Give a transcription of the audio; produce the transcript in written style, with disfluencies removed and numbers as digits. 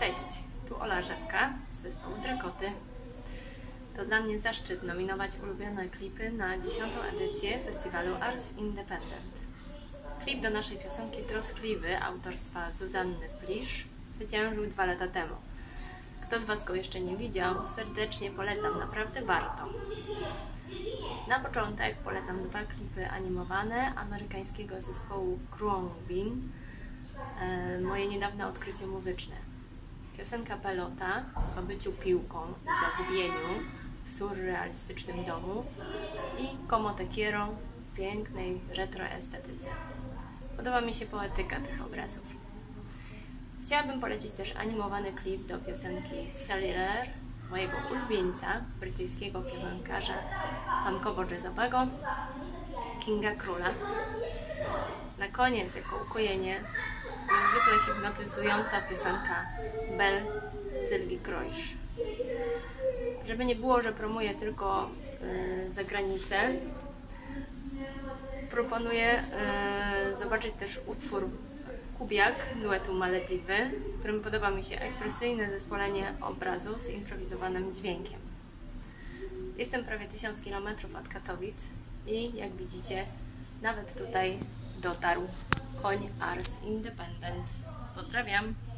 Cześć, tu Ola Rzepka z zespołu Drakoty. To dla mnie zaszczyt nominować ulubione klipy na 10. edycję festiwalu Ars Independent. Klip do naszej piosenki Troskliwy autorstwa Zuzanny Plisz zwyciężył 2 lata temu. Kto z Was go jeszcze nie widział, serdecznie polecam, naprawdę warto. Na początek polecam 2 klipy animowane amerykańskiego zespołu Khruangbin, moje niedawne odkrycie muzyczne. Piosenka Pelota o byciu piłką i zagubieniu w surrealistycznym domu i Como te quiero w pięknej retroestetyce. Podoba mi się poetyka tych obrazów. Chciałabym polecić też animowany klip do piosenki Cellular, mojego ulubieńca, brytyjskiego piosenkarza punkowo-jazzowego Kinga Króla. Na koniec, jako ukojenie, niezwykle hipnotyzująca piosenka Belle Sylwii Kroisz. Żeby nie było, że promuję tylko za granicę, proponuję zobaczyć też utwór Kubiak duetu Malediwy, w którym podoba mi się ekspresyjne zespolenie obrazu z improwizowanym dźwiękiem. Jestem prawie 1000 km od Katowic i jak widzicie, nawet tutaj dotarł koń Ars Independent. Pozdrawiam!